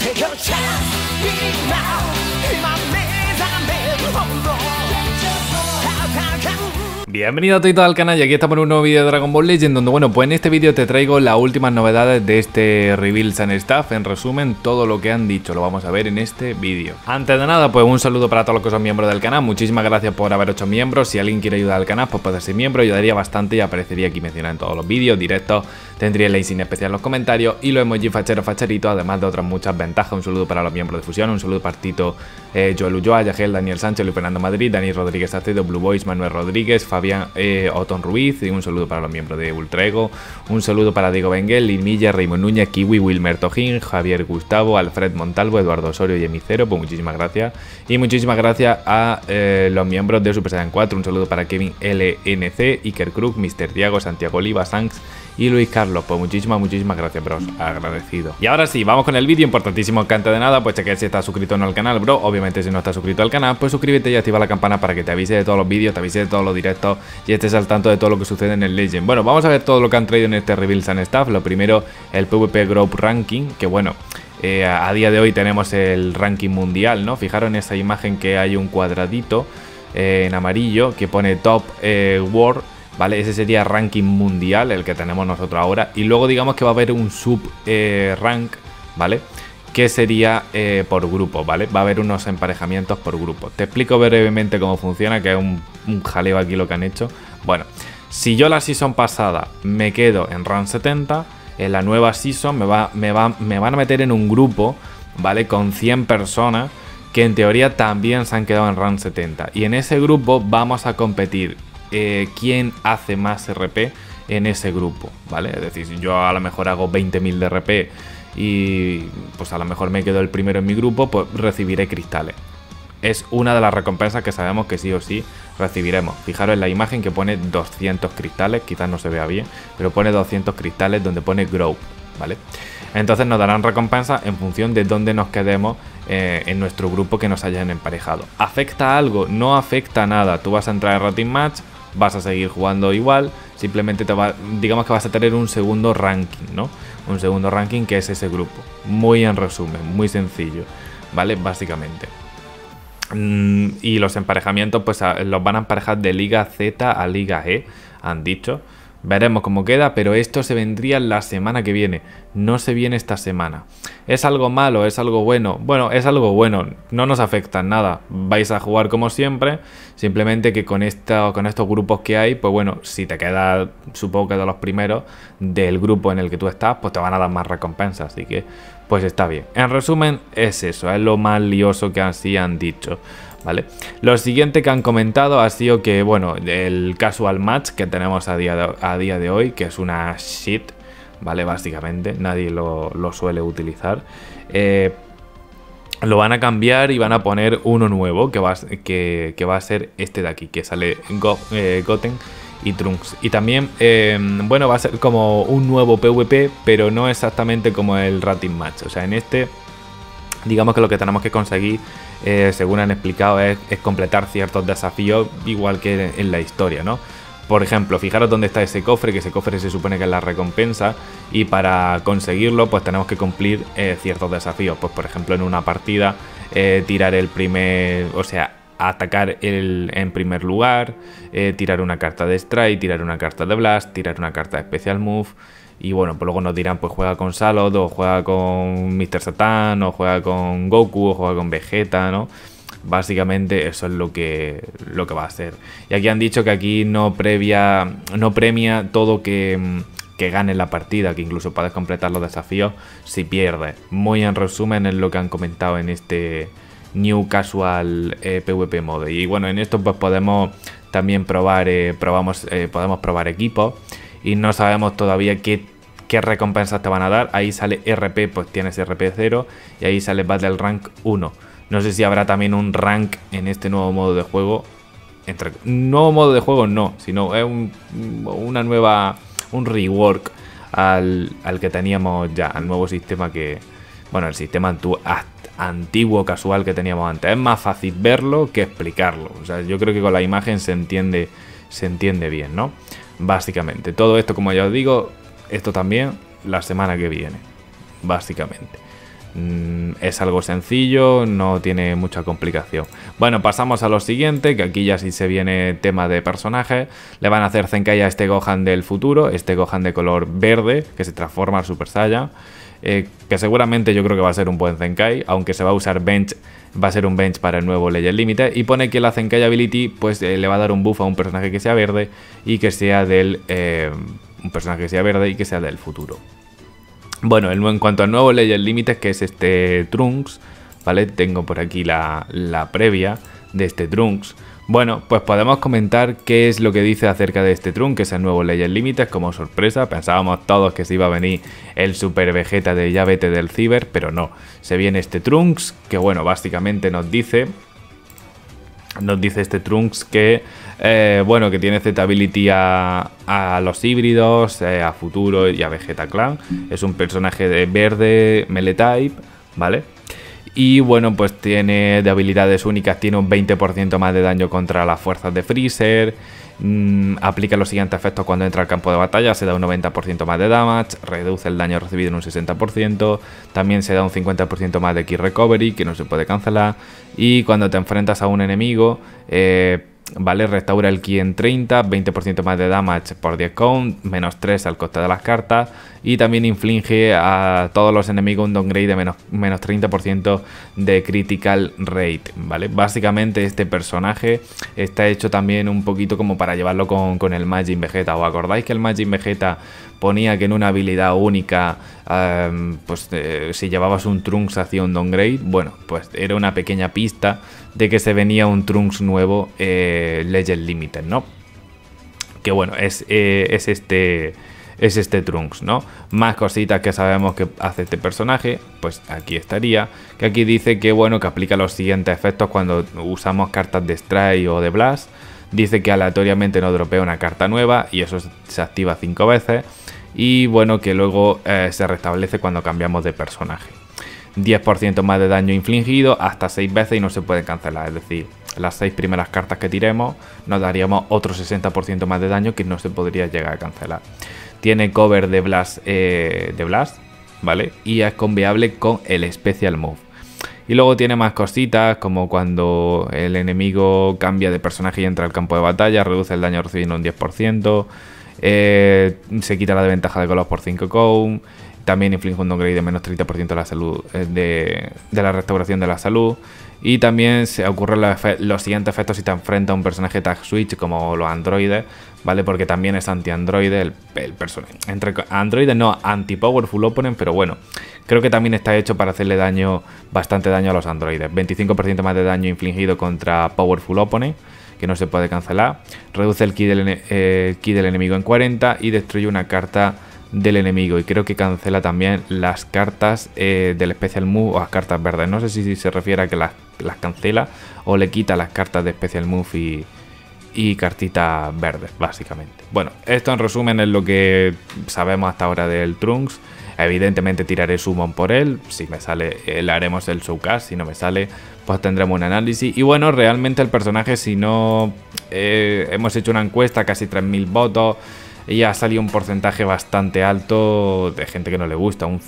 Take your chance, be now. In my maze, I'm in hold on. Bienvenido a todos al canal y aquí estamos en un nuevo vídeo de Dragon Ball Legends donde, bueno, pues en este vídeo te traigo las últimas novedades de este Reveals and Stuff. En resumen, todo lo que han dicho lo vamos a ver en este vídeo. Antes de nada, pues un saludo para todos los que son miembros del canal. Muchísimas gracias por haber hecho miembros. Si alguien quiere ayudar al canal, pues puede ser miembro, ayudaría bastante y aparecería aquí mencionado en todos los vídeos, directos. Tendría la insignia especial en los comentarios y los emojis facheritos, además de otras muchas ventajas. Un saludo para los miembros de Fusión, un saludo para Tito, Joel Ulloa, Yagel, Daniel Sánchez, Luis Fernando Madrid, Dani Rodríguez Acedo, Blue Boys, Manuel Rodríguez, Fabián Otón Ruiz, y un saludo para los miembros de Ultrego, un saludo para Diego Benguel, Linmilla, Raymond Núñez, Kiwi, Wilmer Tojín, Javier Gustavo, Alfred Montalvo, Eduardo Osorio y Emicero, pues muchísimas gracias. Y muchísimas gracias a los miembros de Super Saiyan 4, un saludo para Kevin LNC, Iker Krug, Mr. Diago, Santiago Oliva, Sanks y Luis Carlos. Pues muchísimas gracias, bros, agradecido. Y ahora sí, vamos con el vídeo. Importantísimo que antes de nada, pues chequear si estás suscrito o no al canal, bro. Obviamente si no estás suscrito al canal, pues suscríbete y activa la campana para que te avise de todos los vídeos, te avise de todos los directos y estés al tanto de todo lo que sucede en el Legend. Bueno, vamos a ver todo lo que han traído en este Reveals and Stuff. Lo primero, el PvP Group Ranking, que bueno, a día de hoy tenemos el ranking mundial, ¿no? Fijaros en esa imagen que hay un cuadradito en amarillo que pone Top World, ¿vale? Ese sería ranking mundial, el que tenemos nosotros ahora. Y luego digamos que va a haber un sub rank, ¿vale? Que sería por grupo, ¿vale? Va a haber unos emparejamientos por grupo. Te explico brevemente cómo funciona, que es un jaleo aquí lo que han hecho. Bueno, si yo la season pasada me quedo en rank 70, en la nueva season me van a meter en un grupo, ¿vale? Con 100 personas que en teoría también se han quedado en rank 70. Y en ese grupo vamos a competir quién hace más RP en ese grupo, ¿vale? Es decir, si yo a lo mejor hago 20.000 de RP y pues a lo mejor me quedo el primero en mi grupo, pues recibiré cristales. Es una de las recompensas que sabemos que sí o sí recibiremos. Fijaros en la imagen que pone 200 cristales, quizás no se vea bien, pero pone 200 cristales donde pone Grow, ¿vale? Entonces nos darán recompensas en función de dónde nos quedemos en nuestro grupo que nos hayan emparejado. ¿Afecta algo? No afecta nada. Tú vas a entrar en Rating Match, vas a seguir jugando igual, simplemente digamos que vas a tener un segundo ranking, ¿no? Un segundo ranking que es ese grupo. Muy en resumen, muy sencillo, ¿vale? Básicamente. Y los emparejamientos pues los van a emparejar de Liga Z a Liga E, han dicho. Veremos cómo queda, pero esto se vendría la semana que viene. No se viene esta semana. ¿Es algo malo? ¿Es algo bueno? Bueno, es algo bueno. No nos afecta en nada. Vais a jugar como siempre. Simplemente que con estos grupos que hay, pues bueno, si te quedas, supongo que de los primeros del grupo en el que tú estás, pues te van a dar más recompensas. Así que, pues está bien. En resumen, es eso. Es lo más lioso que así han dicho, ¿vale? Lo siguiente que han comentado ha sido que, bueno, el casual match que tenemos a día de hoy, que es una shit, ¿vale? Básicamente, nadie lo suele utilizar. Lo van a cambiar y van a poner uno nuevo, que va a ser este de aquí, que sale Goten y Trunks. Y también, bueno, va a ser como un nuevo PvP, pero no exactamente como el Rating Match. O sea, en este, digamos que lo que tenemos que conseguir, según han explicado, es completar ciertos desafíos, igual que en la historia, ¿no? Por ejemplo, fijaros dónde está ese cofre, que ese cofre se supone que es la recompensa, y para conseguirlo pues tenemos que cumplir ciertos desafíos. Pues por ejemplo, en una partida tirar el primer, o sea, atacar en primer lugar, tirar una carta de Strike, tirar una carta de Blast, tirar una carta de Special Move. Y bueno, pues luego nos dirán, pues juega con Salot, o juega con Mr. Satan, o juega con Goku, o juega con Vegeta, ¿no? Básicamente eso es lo que va a ser. Y aquí han dicho que aquí no premia todo que gane la partida, que incluso puedes completar los desafíos si pierdes. Muy en resumen es lo que han comentado en este New Casual PvP Mode. Y bueno, en esto pues podemos también podemos probar equipos. Y no sabemos todavía qué recompensas te van a dar. Ahí sale RP, pues tienes RP 0. Y ahí sale Battle Rank 1. No sé si habrá también un rank en este nuevo modo de juego. Nuevo modo de juego no, sino es un rework al que teníamos ya, al nuevo sistema que... Bueno, el sistema antiguo casual que teníamos antes. Es más fácil verlo que explicarlo. O sea, yo creo que con la imagen se entiende bien, ¿no? Básicamente. Todo esto, como ya os digo, esto también la semana que viene. Básicamente. Es algo sencillo, no tiene mucha complicación. Bueno, pasamos a lo siguiente, que aquí ya sí se viene tema de personajes. Le van a hacer Zenkai a este Gohan del futuro, este Gohan de color verde, que se transforma al Super Saiyan. Que seguramente yo creo que va a ser un buen Zenkai, aunque se va a usar Bench, va a ser un Bench para el nuevo Legend Limited. Y pone que la Zenkai Ability pues le va a dar un buff a un personaje que sea verde y que sea del... un personaje que sea verde y que sea del futuro. Bueno, en cuanto al nuevo Legend Limited, que es este Trunks, ¿vale? Tengo por aquí la previa de este Trunks. Bueno, pues podemos comentar qué es lo que dice acerca de este Trunks, que es el nuevo Legend Limited, como sorpresa. Pensábamos todos que se iba a venir el Super Vegeta de Ya vete del Ciber, pero no. Se viene este Trunks, que bueno, básicamente nos dice este Trunks que, bueno, que tiene Z-Ability a los híbridos, a Futuro y a Vegeta Clan. Es un personaje de verde Melee Type, ¿vale? Y bueno, pues tiene de habilidades únicas, tiene un 20% más de daño contra las fuerzas de Freezer. Aplica los siguientes efectos cuando entra al campo de batalla, se da un 90% más de damage, reduce el daño recibido en un 60%, también se da un 50% más de Ki Recovery, que no se puede cancelar, y cuando te enfrentas a un enemigo, ¿vale? Restaura el Ki en 30, 20% más de damage por 10 count, menos 3 al coste de las cartas, y también inflige a todos los enemigos un downgrade de menos 30% de critical rate, ¿vale? Básicamente este personaje está hecho también un poquito como para llevarlo con el Majin Vegeta. ¿Os acordáis que el Majin Vegeta ponía que en una habilidad única, si llevabas un Trunks hacía un downgrade? Bueno, pues era una pequeña pista de que se venía un Trunks nuevo Legend Limited, ¿no? Que bueno, es este Trunks, ¿no? Más cositas que sabemos que hace este personaje, pues aquí estaría. Que aquí dice que bueno, que aplica los siguientes efectos cuando usamos cartas de Strike o de Blast. Dice que aleatoriamente nos dropea una carta nueva y eso se activa 5 veces. Y bueno, que luego se restablece cuando cambiamos de personaje. 10% más de daño infligido hasta 6 veces y no se puede cancelar. Es decir, las 6 primeras cartas que tiremos nos daríamos otro 60% más de daño que no se podría llegar a cancelar. Tiene cover de Blast, ¿vale? Y es combiable con el Special Move. Y luego tiene más cositas, como cuando el enemigo cambia de personaje y entra al campo de batalla, reduce el daño recibido un 10%, se quita la desventaja de color por 5 count, también inflige un downgrade de menos 30% de la salud, de la restauración de la salud. Y también se ocurren los siguientes efectos si te enfrentas a un personaje tag switch como los androides, ¿vale? Porque también es anti-androide el personaje. Entre androides no, anti-powerful opponent, pero bueno, creo que también está hecho para hacerle bastante daño a los androides. 25% más de daño infligido contra powerful opponent, que no se puede cancelar. Reduce el ki del enemigo en 40 y destruye una carta del enemigo, y creo que cancela también las cartas del Special Move o las cartas verdes. No sé si se refiere a que las cancela o le quita las cartas de Special Move y cartitas verdes, básicamente. Bueno, esto en resumen es lo que sabemos hasta ahora del Trunks. Evidentemente tiraré Summon por él, si me sale le haremos el Showcast, si no me sale pues tendremos un análisis. Y bueno, realmente el personaje, si no hemos hecho una encuesta, casi 3000 votos, y ha salido un porcentaje bastante alto de gente que no le gusta, un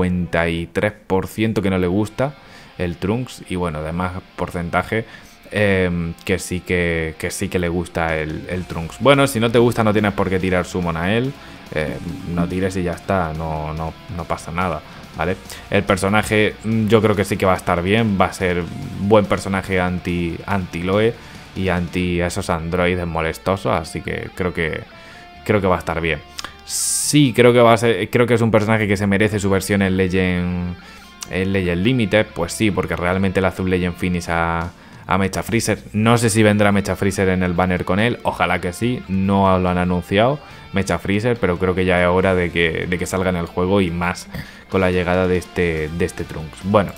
53% que no le gusta el Trunks, y bueno, además porcentaje que sí que le gusta el Trunks. Bueno, si no te gusta no tienes por qué tirar Summon a él, no tires y ya está, no pasa nada, ¿vale? El personaje yo creo que sí que va a estar bien, va a ser buen personaje anti-Loe y anti esos androides molestosos, así que creo que va a estar bien. Sí, creo que es un personaje que se merece su versión en Legend Limited, pues sí, porque realmente le hace un Legend Finish a Mecha Freezer. No sé si vendrá Mecha Freezer en el banner con él, ojalá que sí, no lo han anunciado Mecha Freezer, pero creo que ya es hora de que salga en el juego, y más con la llegada de este Trunks. Bueno,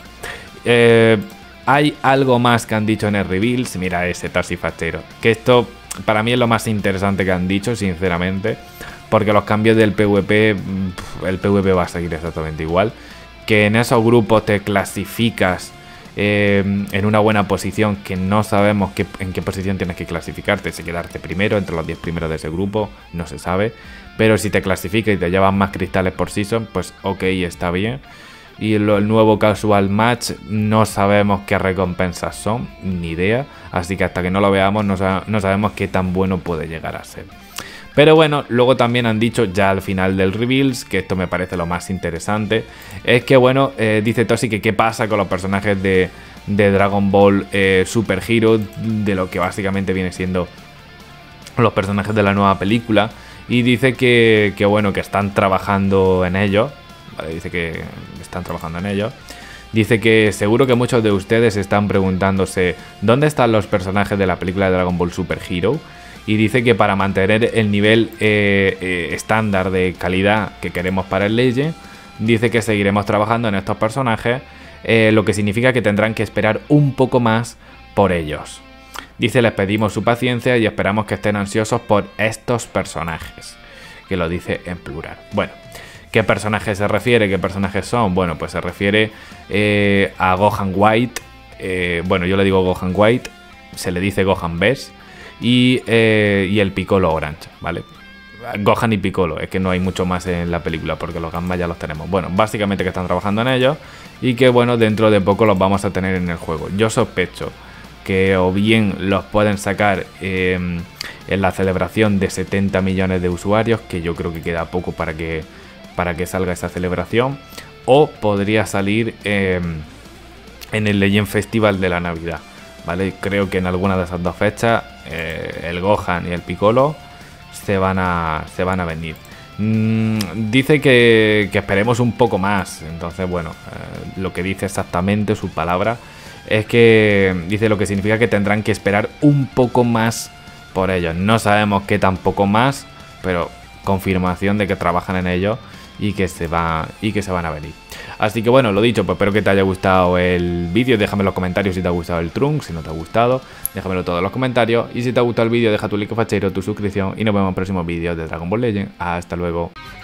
hay algo más que han dicho en el Reveals. Mira ese Tarsifachero, que esto para mí es lo más interesante que han dicho, sinceramente, porque los cambios del PvP, el PvP va a seguir exactamente igual, que en esos grupos te clasificas en una buena posición, que no sabemos en qué posición tienes que clasificarte, si quedarte primero, entre los 10 primeros de ese grupo, no se sabe, pero si te clasificas y te llevas más cristales por season, pues ok, está bien. y el nuevo Casual Match no sabemos qué recompensas son, ni idea, así que hasta que no lo veamos no sabemos qué tan bueno puede llegar a ser. Pero bueno, luego también han dicho ya al final del Reveals, que esto me parece lo más interesante, es que bueno, dice Toshi que qué pasa con los personajes de Dragon Ball Super Hero, de lo que básicamente viene siendo los personajes de la nueva película, y dice que bueno, que están trabajando en ello. Vale, dice que están trabajando en ello. Dice que seguro que muchos de ustedes están preguntándose ¿dónde están los personajes de la película de Dragon Ball Super Hero? Y dice que para mantener el nivel estándar de calidad que queremos para el Legend, dice que seguiremos trabajando en estos personajes, lo que significa que tendrán que esperar un poco más por ellos. Dice, les pedimos su paciencia y esperamos que estén ansiosos por estos personajes. Que lo dice en plural. Bueno, ¿qué personajes se refiere? ¿Qué personajes son? Bueno, pues se refiere a Gohan White. Bueno, yo le digo Gohan White. Se le dice Gohan Best. Y el Piccolo Orange, ¿vale? Gohan y Piccolo, es que no hay mucho más en la película porque los Gamma ya los tenemos. Bueno, básicamente que están trabajando en ellos y que bueno, dentro de poco los vamos a tener en el juego. Yo sospecho que o bien los pueden sacar en la celebración de 70 millones de usuarios, que yo creo que queda poco para que salga esa celebración, o podría salir en el Legend Festival de la Navidad, ¿vale? Creo que en alguna de esas dos fechas el Gohan y el Piccolo se van a venir. Dice que esperemos un poco más. Entonces, bueno, lo que dice exactamente, su palabra, es que dice lo que significa que tendrán que esperar un poco más por ellos. No sabemos qué tan poco más, pero confirmación de que trabajan en ello y que se van a venir. Así que bueno, lo dicho, pues espero que te haya gustado el vídeo. Déjame en los comentarios si te ha gustado el Trunks, si no te ha gustado, déjamelo todo en los comentarios. Y si te ha gustado el vídeo, deja tu like fachero, tu suscripción y nos vemos en próximos vídeos de Dragon Ball Legend. Hasta luego.